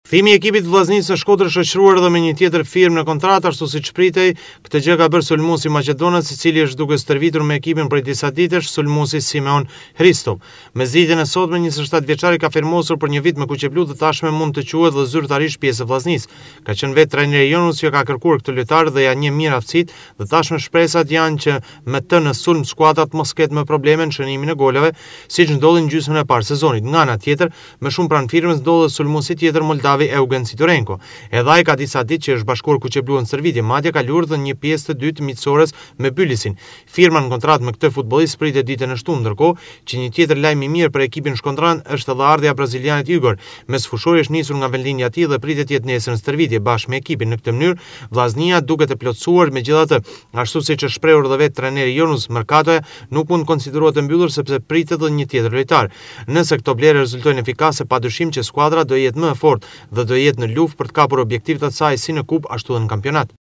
Kthimi i ekipit vllaznisë së Shkodrës shoqëruar edhe me një tjetër firmë në kontratë, ashtu siç pritej, këtë gjë ka bërë sulmuesi maqedonës, i cili është duke stërvitur me ekipin prej disa ditësh, sulmuesi Simeon Hristov. Me zgjidhjen e sotme, 27 vjeçari ka firmosur për një vit me kuqeblu dhe tashme mund të quhet dhe zyrtarisht pjesë e vllaznisë. Ka qenë vetë trajneri Jonus që ka kërkuar këtë lojtar dhe ja njeh mirë aftësitë dhe tashme shpresat janë që me të në sulm skuadrat mos ketë më probleme në shënimin e goleve, siç ndodhi në gjysmën e parë sezonit. Nga ana tjetër, më shumë pranë firmës ndodhet sulmuesi tjetër Moldavi Eugen Sitorenko. Edhe ai ka disa ditë që është bashkuar kuqebluar në stërvitje, madje ka luajtur dhe një pjesë të dytë miqësores me Bylisin. Firma në kontratë me këtë futbollist pritet ditën e shtunë, ndërkohë që një tjetër lajm i mirë për ekipin shkodran është edhe ardhja e brazilianit Igor. Mes fushori është nisur nga vendlinja e tij dhe pritet të jetë nesër në stërvitje bashkë me ekipin. Në këtë mënyrë, vllaznia duket e plotësuar, megjithatë, ashtu siç është shprehur edhe vetë trajneri Jonus, merkatoja nuk mund konsiderohet e mbyllur sepse pritet edhe një tjetër lojtar. Nëse këto blerje rezultojnë efikase, padyshim që skuadra do jetë më e fortë dhe do jetë në luftë për të kapur objektivat e saj si në kupë ashtu edhe në kampionat.